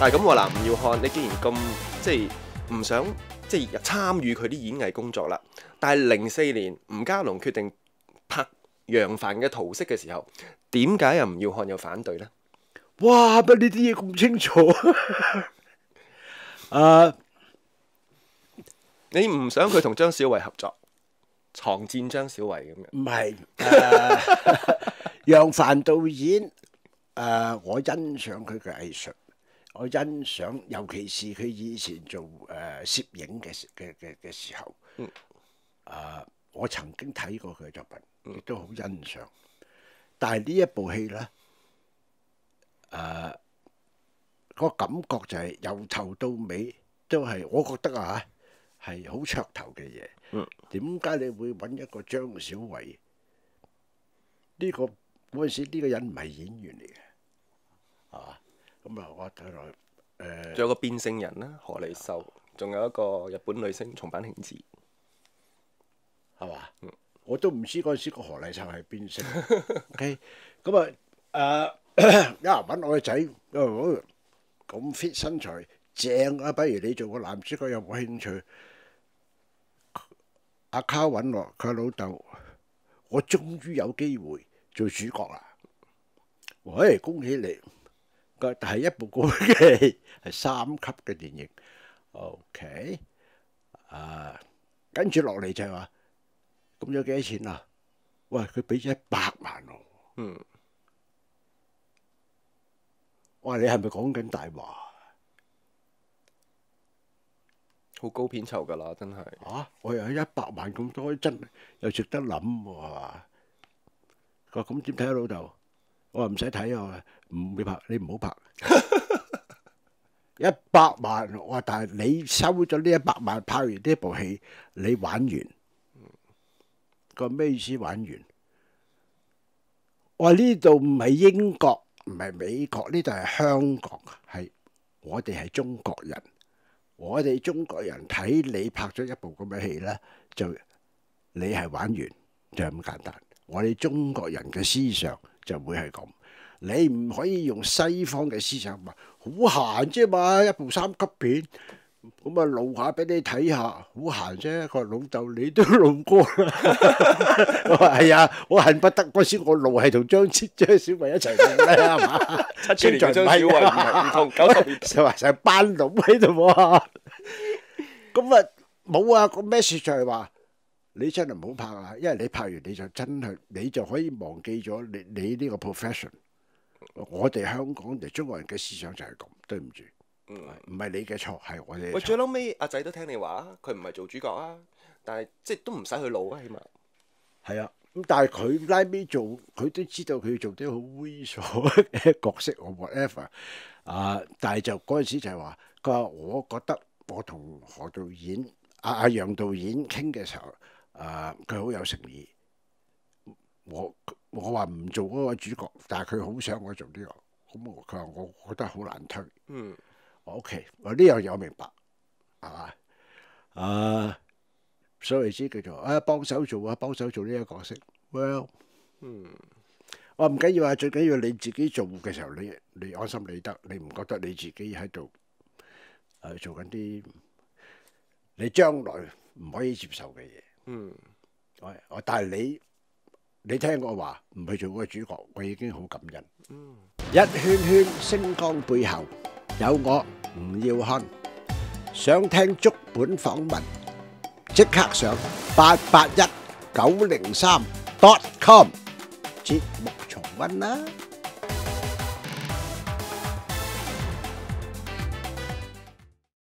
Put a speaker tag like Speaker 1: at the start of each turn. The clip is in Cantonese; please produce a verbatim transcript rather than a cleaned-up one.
Speaker 1: 但係咁喎嗱，吳耀漢，你既然咁即係唔想即係參與佢啲演藝工作啦，但係零四年吳家龍決定拍楊凡嘅桃色嘅時候，點解又吳耀漢又反對呢？
Speaker 2: 哇！乜呢啲嘢咁清楚？啊！
Speaker 1: 你唔想佢同張小維合作，藏戰張小維咁樣？
Speaker 2: 唔係，誒，楊凡導演，誒，我欣賞佢嘅藝術，我欣賞，尤其是佢以前做誒攝影嘅嘅嘅嘅時候，
Speaker 1: 嗯，
Speaker 2: 誒，我曾經睇過佢嘅作品，亦都好欣賞。但係呢一部戲咧，誒，個感覺就係由頭到尾都係，我覺得啊，係好噱頭嘅嘢。
Speaker 1: 嗯，
Speaker 2: 點解你會揾一個張小維？呢個嗰陣時呢個人唔係演員嚟嘅，啊，咁啊，我睇落誒，
Speaker 1: 仲有個變性人啦，何麗秀，仲有一個日本女星松坂慶子，
Speaker 2: 係嘛？我都唔知嗰陣時個何麗秀係邊性。OK，咁啊誒，一揾我個仔，咁 fit 身材正啊，不如你做個男主角有冇興趣？阿卡揾我，佢老豆，我終於有機會做主角啦！喂，恭喜你！個係一部咁嘅戲，係三級嘅電影。OK，啊，跟住落嚟就係話，咁有幾多錢啊？喂，佢俾咗一百萬喎。
Speaker 1: 嗯，
Speaker 2: 我話你係咪講緊大話？
Speaker 1: 好高片酬㗎啦，真係。
Speaker 2: 啊！我又有一百萬咁多，真係又值得諗喎，係嘛？佢話咁點睇啊，老豆？我話唔使睇啊，唔會拍，你唔好拍。一百萬，我話但係你收咗呢一百萬，拍完呢部戲，你玩完。佢話咩意思玩完？我話呢度唔係英國，唔係美國，呢度係香港，係我哋係中國人。我哋中國人睇你拍咗一部咁嘅戲呢，就你係玩完就係咁簡單。我哋中國人嘅思想就會係咁，你唔可以用西方嘅思想話好閒啫嘛，一部三級片咁啊露下俾你睇下，好閒啫。佢話老豆你都露過啦，我話係啊，我恨不得嗰時我露係同張張小維一齊露咧，係嘛？
Speaker 1: 七年張小維唔係唔同九十年
Speaker 2: 就話成班佬喺度喎。咁啊冇啊，個 message 就係話你真係唔好拍啊，因為你拍完你就真係你就可以忘記咗你你呢個 profession。我哋香港哋中國人嘅思想就係咁，對唔住，唔係你嘅錯，係我哋嘅錯。
Speaker 1: 喂，最嬲尾阿仔都聽你話，佢唔係做主角啊，但係即係都唔使去露啊，起碼。
Speaker 2: 係啊，咁但係佢拉尾做，佢都知道佢做啲好猥瑣嘅角色或 whatever 啊，但係就嗰陣時就係話，佢話我覺得我同何導演、阿阿楊導演傾嘅時候，啊佢好有誠意。我我話唔做嗰個主角，但係佢好想我做呢個，咁我佢話我覺得好難推。
Speaker 1: 嗯，
Speaker 2: 我 OK，我呢樣嘢我明白，係嘛？啊，所謂之叫做啊幫手做啊，幫手做呢個角色。Well，
Speaker 1: 嗯，
Speaker 2: 我唔緊要啊，最緊要你自己做嘅時候，你你安心理得，你唔覺得你自己喺度誒做緊啲你將來唔可以接受嘅嘢。
Speaker 1: 嗯，
Speaker 2: 我我但係你。你聽我話，唔去做嗰個主角，我已經好感恩。
Speaker 1: 嗯，
Speaker 2: 一圈圈星光背後有我吳耀漢，想聽足本訪問，即刻上八八一九零三 dot com 節目重溫啦。